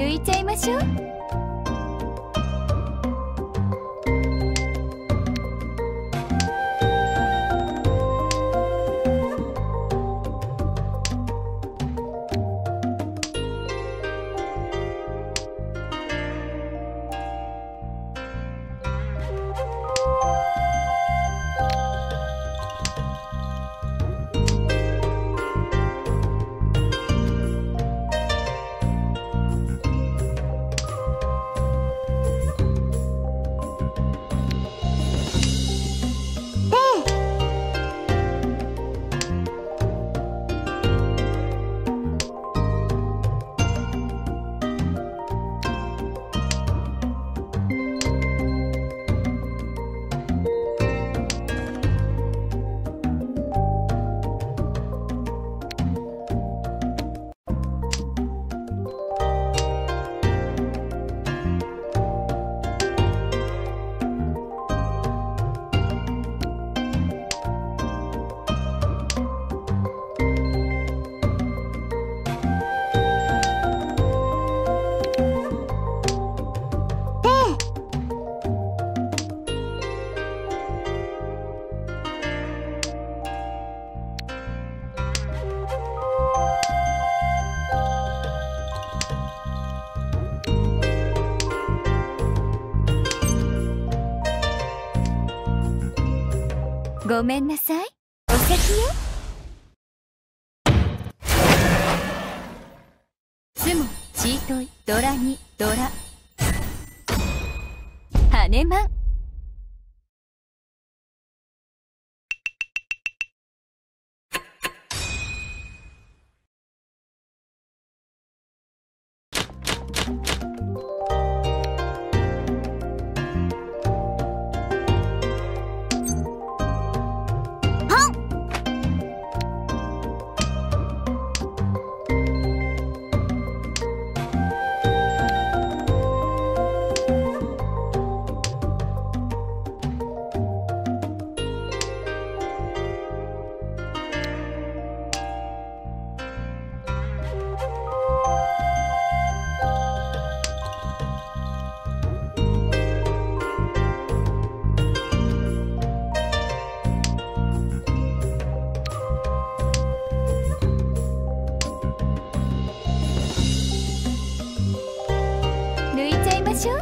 抜いちゃいましょう。ごめんなさい。お先よ。ツモ、チートイ、ドラに、ドラ。ハネマン。抜いちゃいましょう。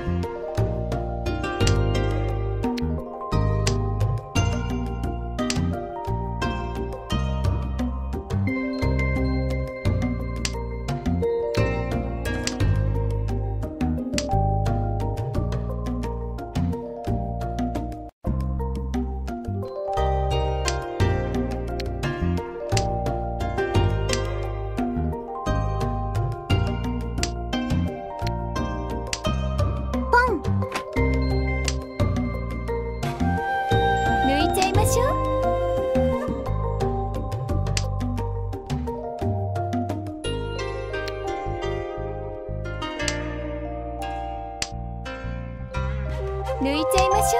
抜いちゃいましょ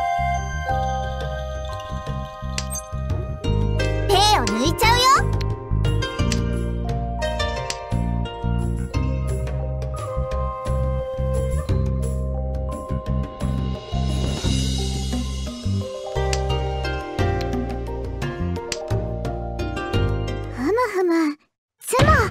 う。 手を抜いちゃうよ。ふむふむ、つも。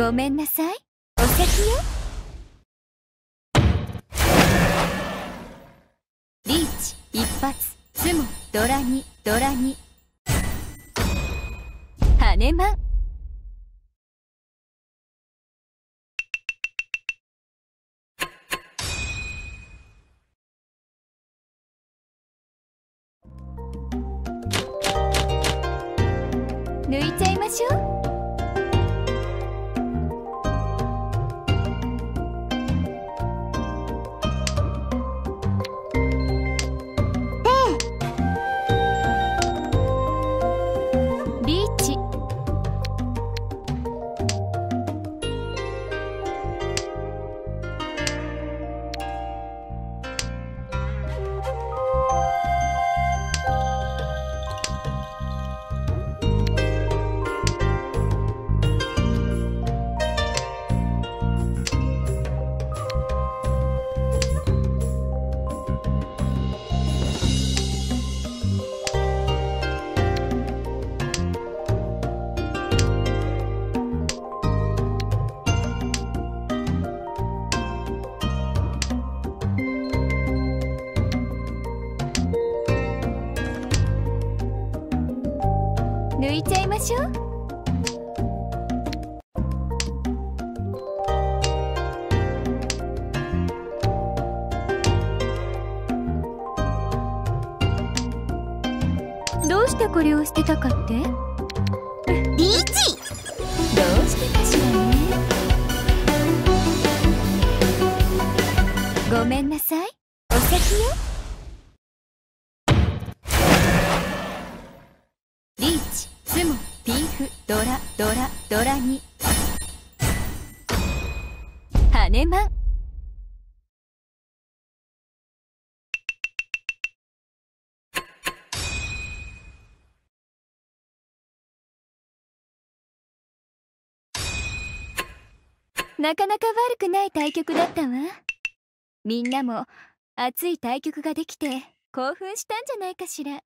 ごめんなさい。お先よ。リーチ一発。ツモドラ2ドラ2。ハネマン。抜いちゃいましょう。リーチ。抜いちゃいましょう。どうしてこれを捨てたかって？ リーチ。 どうしてかしらね。ごめんなさい。お先よ。リーチ、ツモ、ピーフ、ドラ、ドラ、ドラ2。ハネマン。なかなか悪くない対局だったわ。みんなも熱い対局ができて興奮したんじゃないかしら。